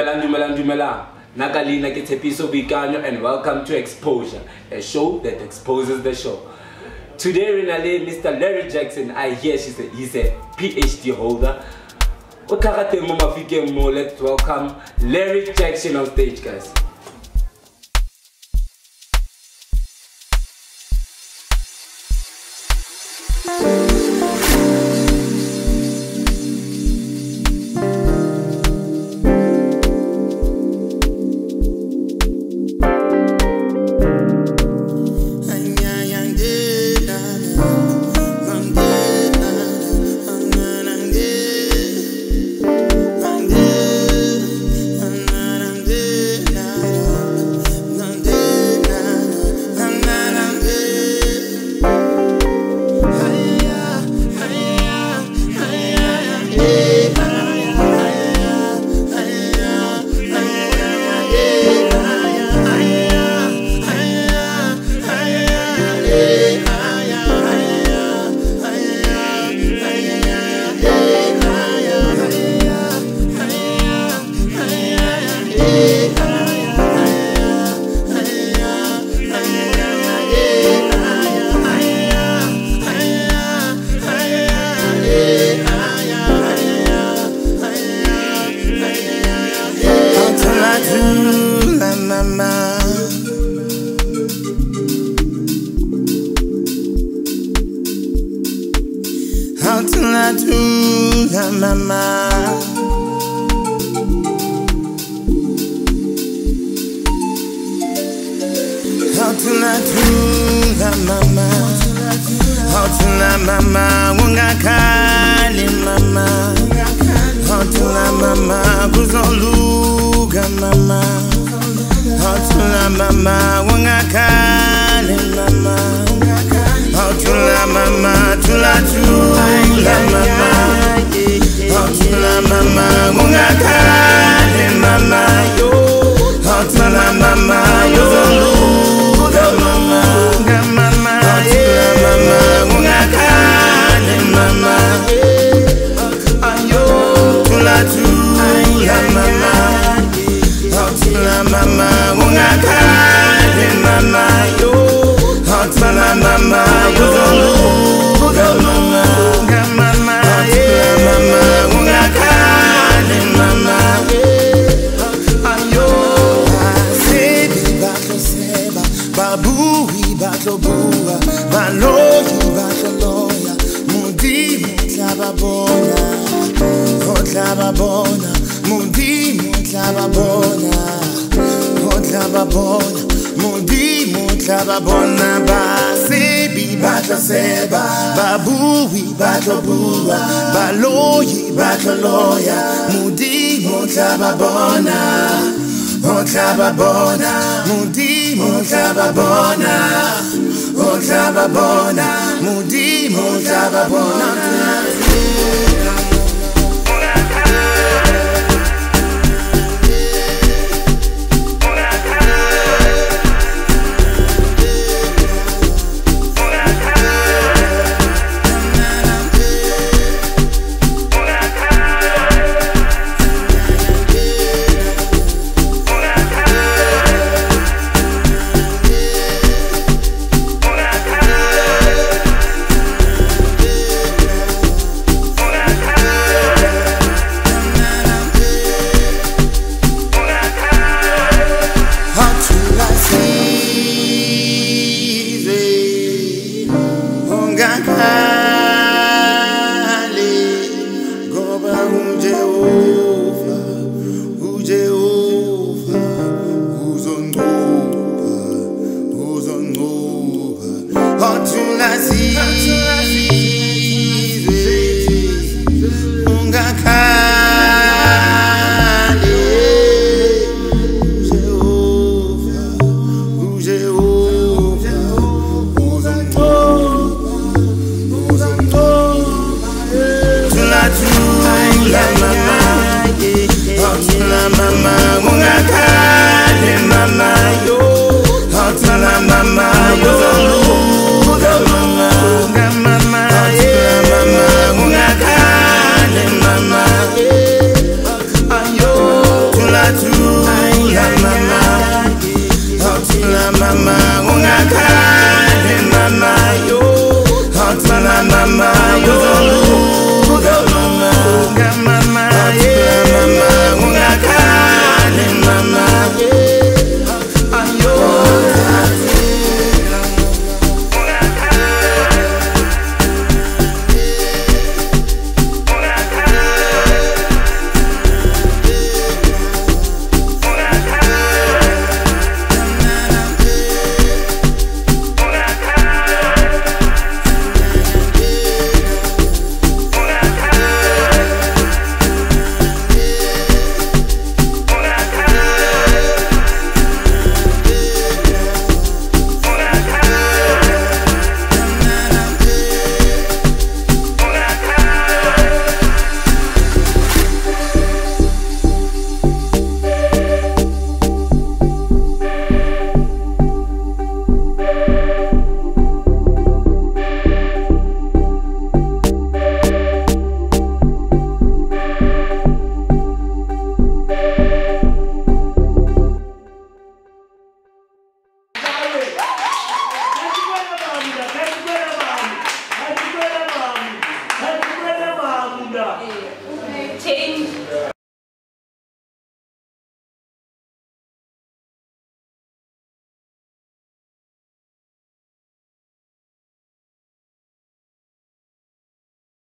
Dumelang. Nakalina ke TSHEPISO BOIKANYO and welcome to Expo-Sure, a show that exposes the show. Today we're gonna Mr. Larry Jackson. I hear he's a PhD holder. Let's welcome Larry Jackson on stage, guys. How till I do la mama? How till I do la mama? How till I mama? Wangakali mama. How till I mama? Kuzoluga mama. How till I mama? Wangakali mama. How to la mama, to la mama. How to la mama, mungakale mama. How to la mama, yozoluga mama. How to la mama, mungakale mama. Ayo, to la mama. How to la mama, mungakale mama. How to la mama, yozoluga mama. How to la mama, mungakale mama. Ayo, sebi batlo seba, babui batlo bua, baloyi batlo loya, mudi mutlaba bona, mutlaba bona, mudi mutlaba bona, mutlaba bona. Mudi mutlaba bona ba sebi batlo seba babui batlo bua baloyi batlo loya mudi mutlaba bona mutlaba bona mudi mutlaba bona mutlaba bona mudi mutlaba bona.